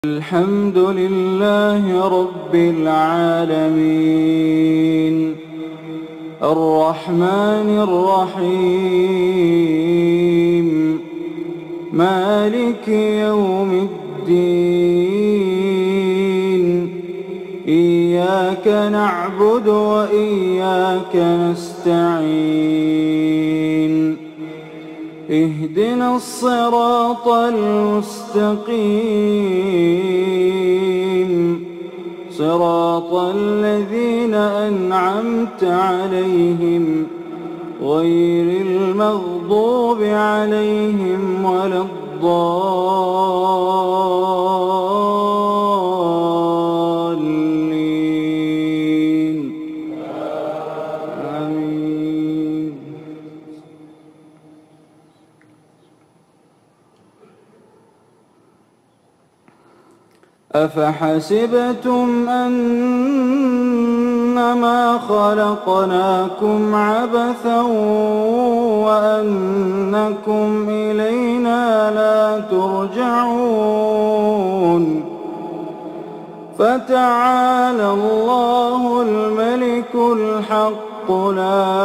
الحمد لله رب العالمين الرحمن الرحيم مالك يوم الدين إياك نعبد وإياك نستعين اهدنا الصراط المستقيم صراط الذين أنعمت عليهم غير المغضوب عليهم ولا الضالين آمين. أفحسبتم أنما خلقناكم عبثا وأنكم إلينا لا ترجعون فتعالى الله الملك الحق لا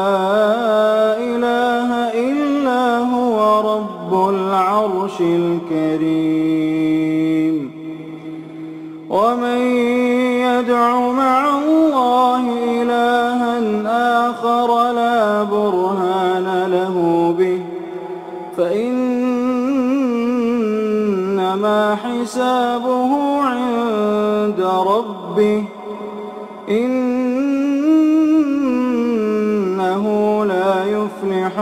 إله إلا هو رب العرش الكريم ومن يدع مع الله إلها آخر لا برهان له به فإنما حسابه عند ربه إنه لا يفلح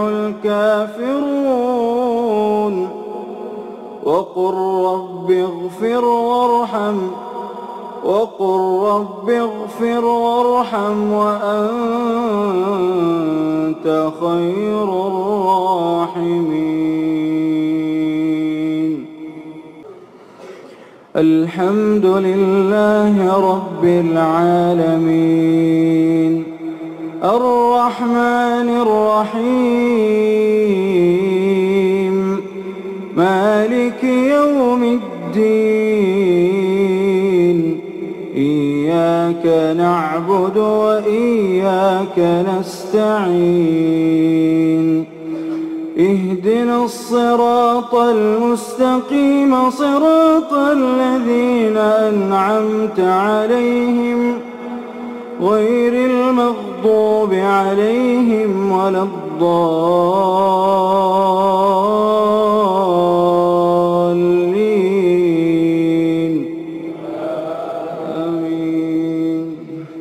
الكافرون وقل رب اغفر وارحم وأنت خير الراحمين. الحمد لله رب العالمين الرحمن الرحيم مالك يوم الدين إياك نعبد وإياك نستعين اهدنا الصراط المستقيم صراط الذين أنعمت عليهم غير المغضوب عليهم ولا الضالين آمين.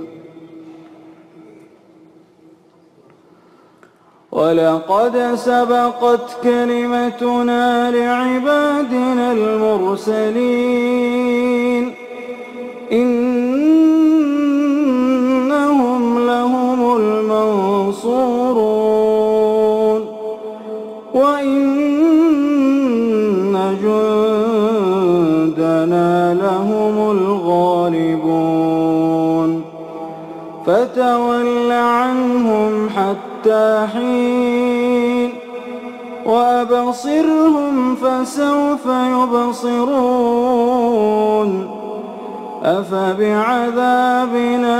ولقد سبقت كلمتنا لعبادنا المرسلين إنهم لهم المنصورون وإن جندنا لهم الغالبون فتول عنهم حتى حين وأبصرهم فسوف يبصرون أفبعذابنا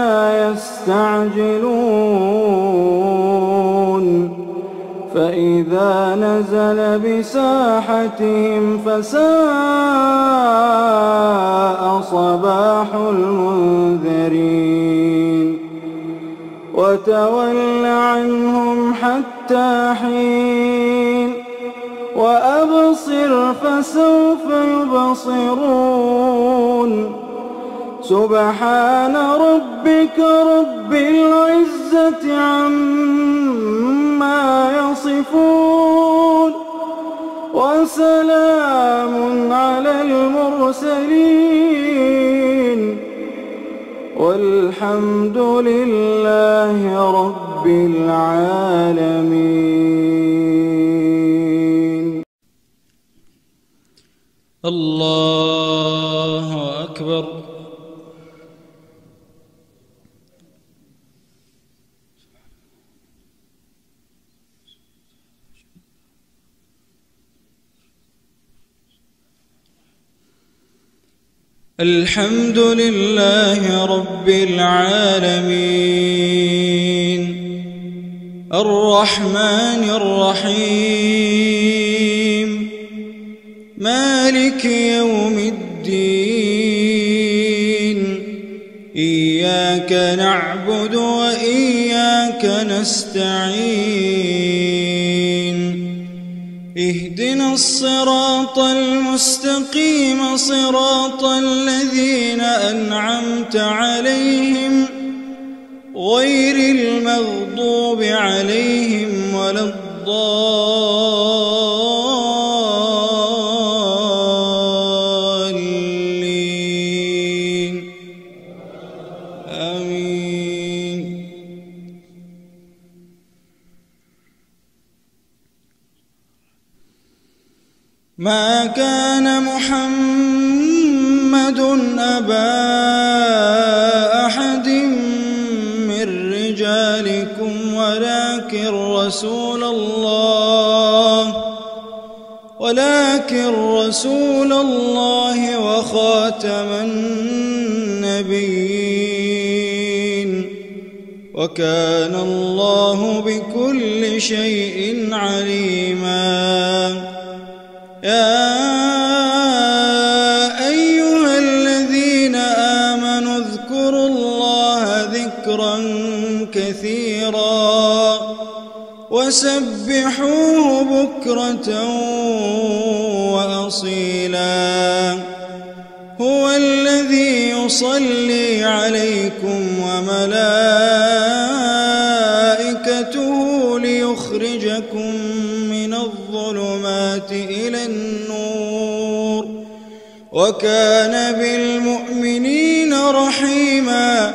يستعجلون فإذا نزل بساحتهم فساء صباح المنذرين وتول عنهم حتى حين وأبصر فسوف يبصرون سبحان ربك رب العزة عما يصفون وسلام على المرسلين والحمد لله رب العالمين. الله أكبر. الحمد لله رب العالمين الرحمن الرحيم مالك يوم الدين إياك نعبد وإياك نستعين اهدنا الصراط المستقيم صراط الذين أنعمت عليهم غير المغضوب عليهم ولا الضالين آمين. ما كان محمد أبا أحد من رجالكم ولكن رسول الله وخاتم النبيين وكان الله بكل شيء عليما. يا أيها الذين آمنوا اذكروا الله ذكرا كثيرا وسبحوه بكرة وأصيلا. هو الذي يصلي عليكم وملائكته ليخرجكم من الظلمات إلى النور وكان بالمؤمنين رحيما.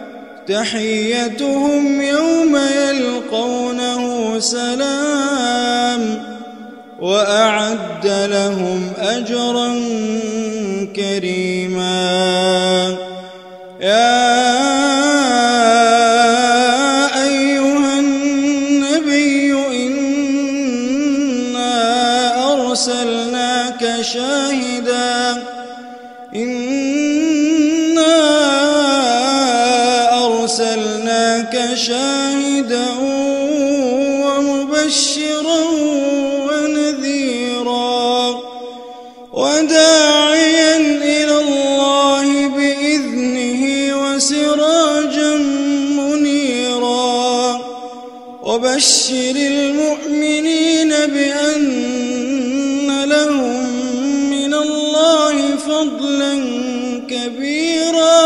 تحيتهم يوم يلقونه سلام وأعد لهم أجرا كريما. يا أيها النبي إنا أرسلناك شاهدا ومبشرا ونذيرا وداعيا إلى الله بإذنه وسراجا منيرا. وبشر المؤمنين بأن لهم من الله فضلا كبيرا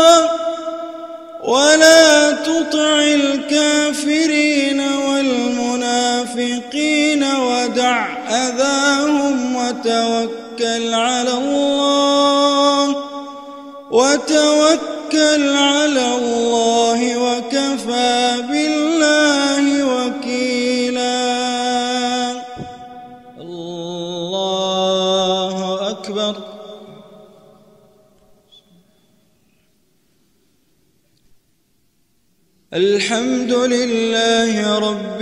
ولا تطع الكافرين والمنافقين ودع أذاهم وتوكل على الله وكفى بالله وكيلا. الله أكبر. الحمد لله رب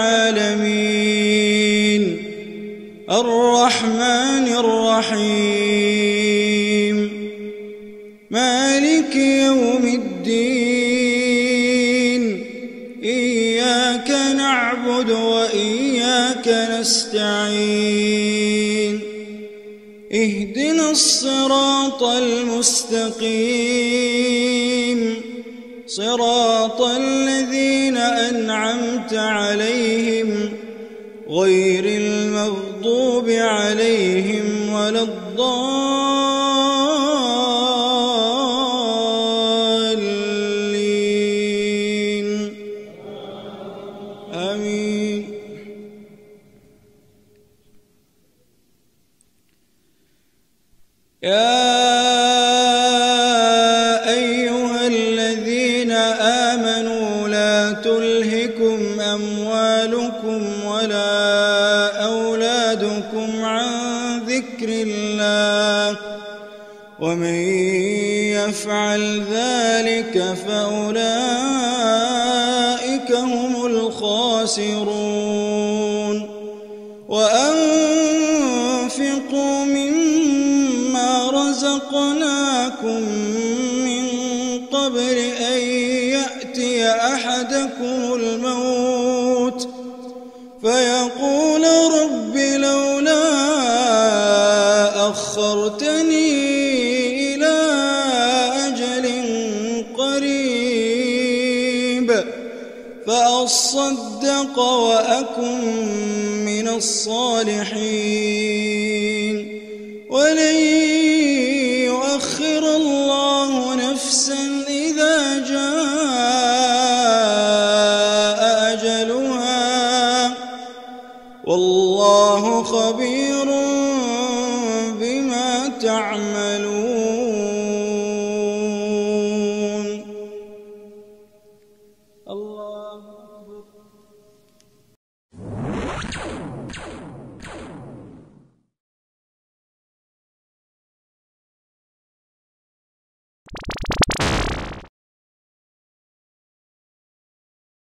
العالمين الرحمن الرحيم مالك يوم الدين إياك نعبد وإياك نستعين اهدنا الصراط المستقيم صراط الذين أنعمت عليهم غير المغضوب عليهم ولا الضالين آمين. يا أيها الذين آمنوا لا تلهكم أموالكم ولا أولادكم عن ذكر الله ومن يفعل ذلك فأولئك هم الخاسرون. وأنفقوا مما رزقناكم دعاكم من قبل أن يأتي أحدكم الموت فيقول رب لولا أخرتني إلى أجل قريب فأصدق وأكن من الصالحين ولن يؤخر الله نفسا إذا جاء أجلها والله خبير